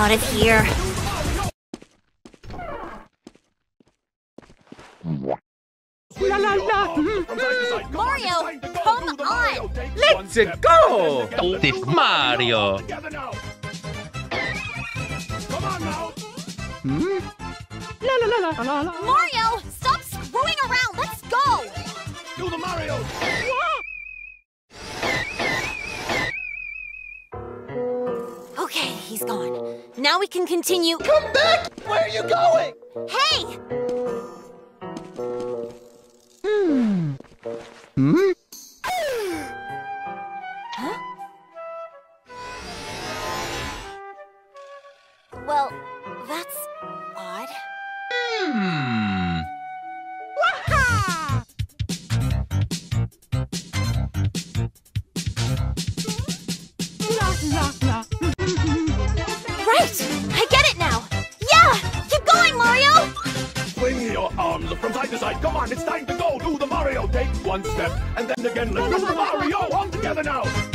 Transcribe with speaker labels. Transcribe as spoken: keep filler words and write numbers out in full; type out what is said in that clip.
Speaker 1: out of here.
Speaker 2: La la la!
Speaker 1: Mario, come on!
Speaker 2: Let's go!
Speaker 3: Steve Mario!
Speaker 2: Hmm? La la la la la la!
Speaker 1: Mario, stop screwing around! Let's go!
Speaker 4: Do the Mario!
Speaker 1: Okay, he's gone. Now we can continue.
Speaker 4: Come back! Where are you going?
Speaker 1: Hey!
Speaker 2: Hmm? Hmm?
Speaker 1: Huh? Well, that's odd.
Speaker 3: Hmm.
Speaker 2: La la la!
Speaker 1: Right! I get it now! Yeah! Keep going, Mario!
Speaker 4: Swing your arms from side to side. Come on, it's time to go. Do the Mario. Take one step, and then again. Let's do the Mario. All together now.